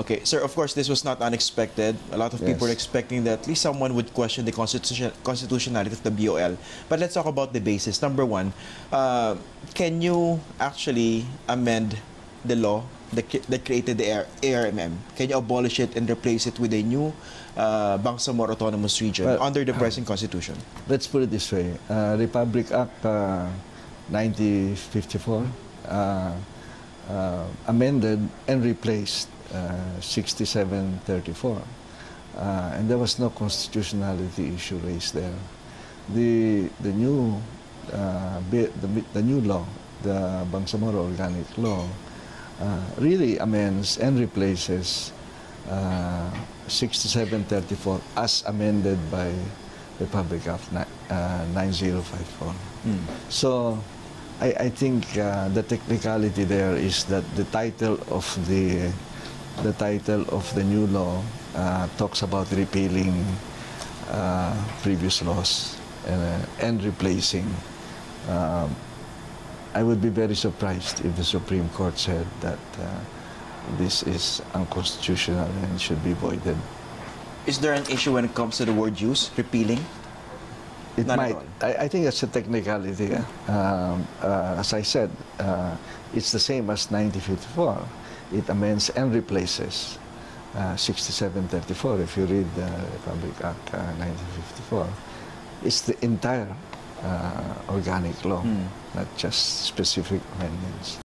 Okay, sir, of course, this was not unexpected. A lot of people were expecting that at least someone would question the constitutionality of the BOL. But let's talk about the basis. Number one, can you actually amend the law that created the ARMM? Can you abolish it and replace it with a new Bangsamoro Autonomous Region under the present constitution? Let's put it this way. Republic Act 1954 amended and replaced 6734, and there was no constitutionality issue raised there. The new law, the Bangsamoro Organic Law, really amends and replaces 6734 as amended by Republic Act 9054. So I think the technicality there is that the title of the new law talks about repealing previous laws and replacing. I would be very surprised if the Supreme Court said that this is unconstitutional and should be voided. Is there an issue when it comes to the word use, repealing? It might. I think it's a technicality. As I said, it's the same as 1954. It amends and replaces 6734. If you read the Republic Act 1954, it's the entire organic law, not just specific amendments.